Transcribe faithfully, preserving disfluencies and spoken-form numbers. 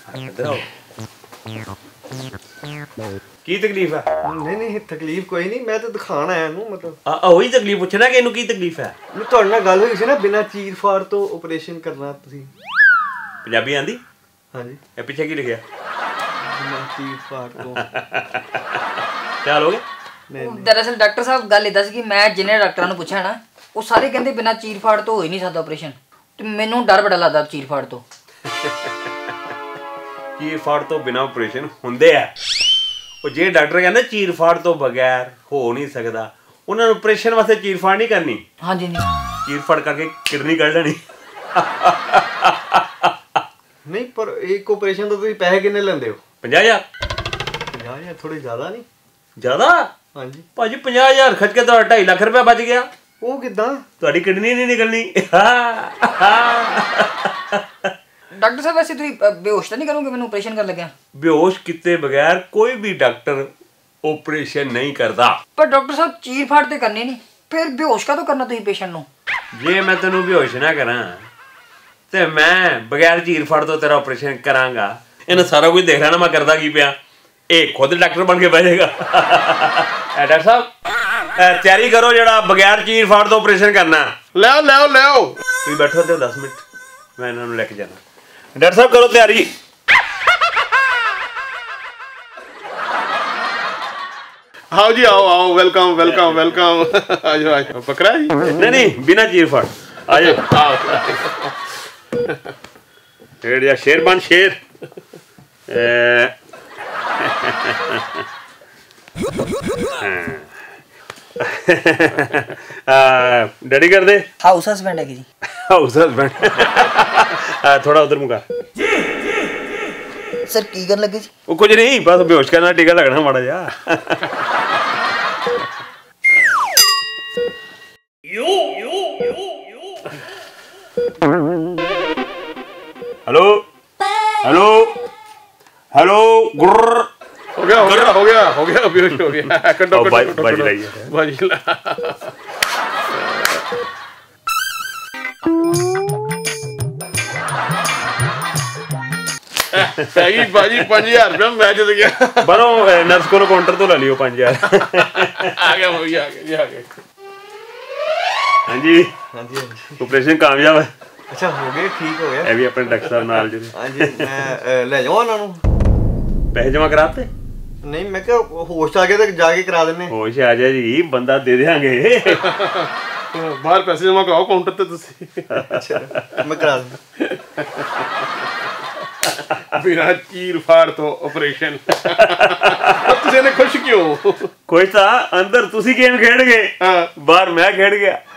की तकलीफ है? नहीं नहीं तकलीफ कोई नहीं, मैं तो दिखाण आया ਨੂੰ मतलब ਆ ਉਹੀ ਤਕਲੀਫ ਪੁੱਛਣਾ ਕਿ ਇਹਨੂੰ ਕੀ ਤਕਲੀਫ ਹੈ। ਮੈਂ ਤੁਹਾਡੇ ਨਾਲ ਗੱਲ ਹੋਈ ਸੀ ਨਾ ਬਿਨਾਂ ਚੀਰ ਫਾੜ ਤੋਂ ਆਪਰੇਸ਼ਨ ਕਰਨਾ ਤੁਸੀਂ। ਪੰਜਾਬੀ ਆਂਦੀ? ਹਾਂਜੀ। ਇਹ ਪਿੱਛੇ ਕੀ ਲਿਖਿਆ? ਬਿਨਾਂ ਚੀਰ ਫਾੜ ਤੋਂ। क्या लोगे? दरअसल डॉक्टर साहब गल इदा सी कि मैं जिन्हें डॉक्टरां नूं पुछया ना वो सारे कहंदे बिना चीर फाड़ तो हो ही नहीं सकदा ऑपरेशन, ते मैनूं डर बड़ा लगदा चीर फाड़ तो। चीर फाड़ तो बिना ऑपरेशन हुंदे आ, ਉਹ ਜੇ ਡਾਕਟਰ ਕਹਿੰਦਾ ਚੀਰ ਫਾੜ ਤੋਂ ਬਗੈਰ ਹੋ ਨਹੀਂ ਸਕਦਾ, ਉਹਨਾਂ ਨੂੰ ਆਪਰੇਸ਼ਨ ਵਾਸਤੇ ਚੀਰ ਫਾੜ ਨਹੀਂ ਕਰਨੀ। ਹਾਂਜੀ ਜੀ, ਚੀਰ ਫਾੜ ਕਰਕੇ ਕਿਡਨੀ ਕੱਢ ਲੈਣੀ। ਨਹੀਂ ਪਰ ਇੱਕ ਆਪਰੇਸ਼ਨ ਤੋਂ ਤੁਸੀਂ ਪੈਸੇ ਕਿੰਨੇ ਲੈਂਦੇ ਹੋ? ਪੰਜਾਹ ਹਜ਼ਾਰ। ਪੰਜਾਹ ਹਜ਼ਾਰ ਥੋੜੇ ਜ਼ਿਆਦਾ ਨਹੀਂ? ਜ਼ਿਆਦਾ? ਹਾਂਜੀ ਭਾਜੀ ਪੰਜਾਹ ਹਜ਼ਾਰ ਖਰਚ ਕੇ ਤੁਹਾਡਾ ਢਾਈ ਲੱਖ ਰੁਪਇਆ ਬਚ ਗਿਆ। ਉਹ ਕਿੱਦਾਂ? ਤੁਹਾਡੀ ਕਿਡਨੀ ਨਹੀਂ ਨਿਕਲਣੀ। डॉक्टर साहब वैसे तुम बेहोश तो नहीं करोगे मैंने ऑपरेशन कर लगे? बेहोश किते बगैर कोई भी डॉक्टर ऑपरेशन नहीं करता। पर डॉक्टर साहब चीर फाड़ ते करनी नहीं, फिर बेहोश का तो करना तुम पेशेंट नु। जे मैं तेनू बेहोश ना करा ते मैं बगैर चीर फाड़ तो तेरा ऑपरेशन करांगा। इन्हें सारा कुछ देख रहा ना मैं करदा की पिया, ए खुद डॉक्टर बन के बैठेगा। डॉक्टर साहब तैयारी करो जड़ा बगैर चीर फाड़ तो ऑपरेशन करना। ले आओ ले आओ ले आओ। तुम बैठो ते दस मिनट मैं इन्हां नूं लेके जाना। डॉक्टर साहब करो तैयारी। आओ जी आओ आओ, वेलकम वेलकम वेलकम। आ जाओ आ जाओ। बकरा जी? नहीं नहीं बिना चीर फाड़ आ जाओ। आओ शेर या शेर बन शेर। डैडी कर दे। हाउस हस्बैंड है जी। House husband. थोड़ा उधर मुका सर की कर लगे जी? वो कुछ नहीं बस बेहोश करना, टीका लगना माड़ा जा। हेलो हेलो हेलो गुर्र हो गया हो गया हो गया हो गया बेहोश हो गया। कटो कटो बाजी लाइए बाजी ला। पैगी बाजी पाँच हजार रुपया मैं जित गया। बनो नर्स को काउंटर तो ला लियो पाँच हजार। आ गया हो गया आ गया जी आ गया। हाँ जी हाँ जी हाँ जी ऑपरेशन कामयाब है। अच्छा हो गया ठीक हो गया। ये भी अपने डॉक्टर साहब नाल जी। हाँ जी मैं ले जाऊँ उन्होंने पैसे जमा कराते? नहीं मैं क्या होश आ गया तो जाके करा देने। होश आ जाए जी बंदा दे देंगे। बाहर पैसे जमा कराओ काउंटर ते तुसी। अच्छा मैं करा दूँ। बिना चीर फाड़ तो ऑपरेशन। तुसी ने खुश क्यों? कोई था अंदर तुसी गेम खेड गए, बाहर मैं खेड गया।